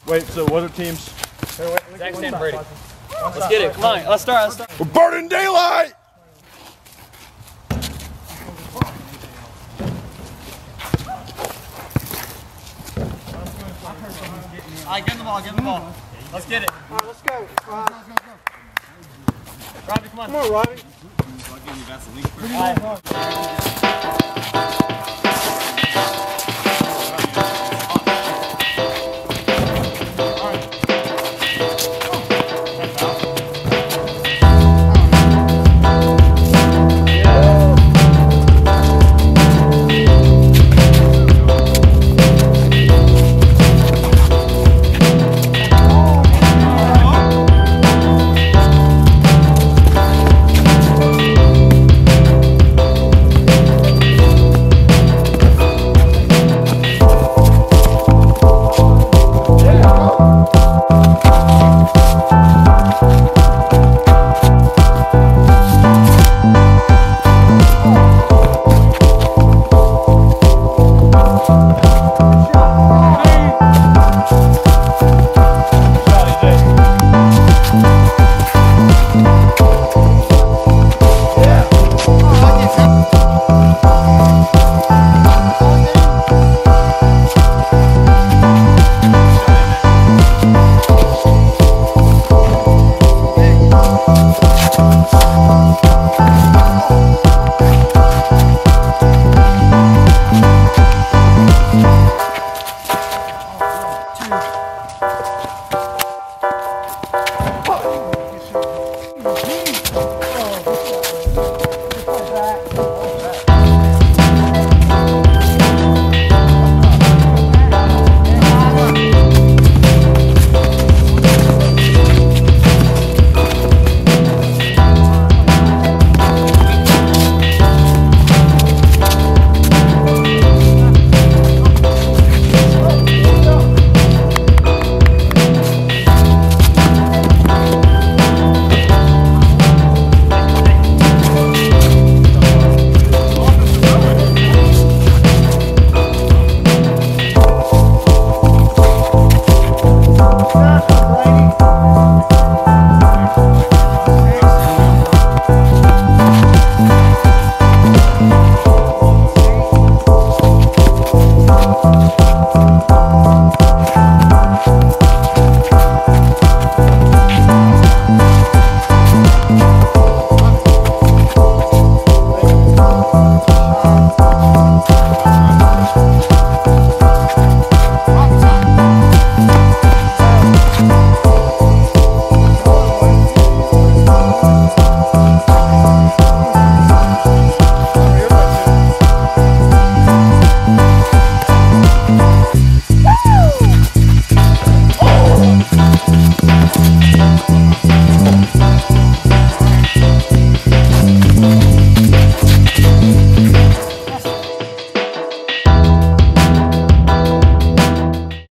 Wait, so what are teams? Zach's and Brady. Let's get it. Come on. Let's start. We're burning daylight! All right, give him the ball. Give him the ball. Let's get it. All right, let's go. Robbie, come on. Come on, Robbie. All right.